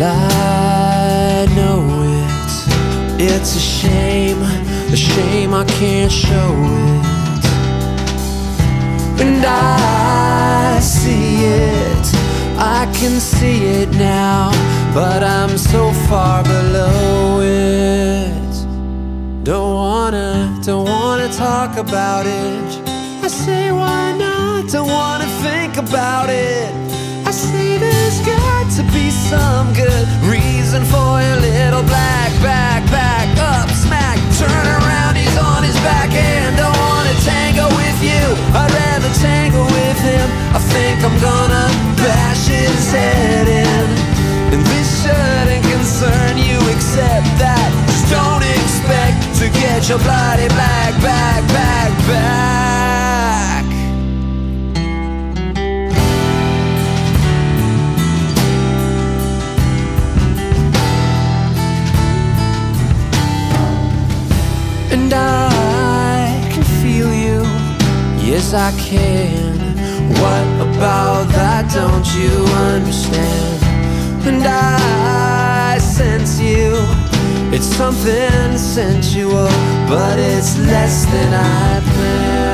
I know it's a shame I can't show it. And I see it, I can see it now, but I'm so far below it. Don't wanna talk about it. I say why not, don't wanna think about it. I say there's got to be some good reason for your little black back up smack. Turn around, he's on his back and don't wanna tango with you. I'd rather tango with him. I think I'm gonna bash his head in. And this shouldn't concern you except that just don't expect to get your bloody black back. And I can feel you, yes I can. What about that don't you understand? And I sense you, it's something sensual, but it's less than I planned.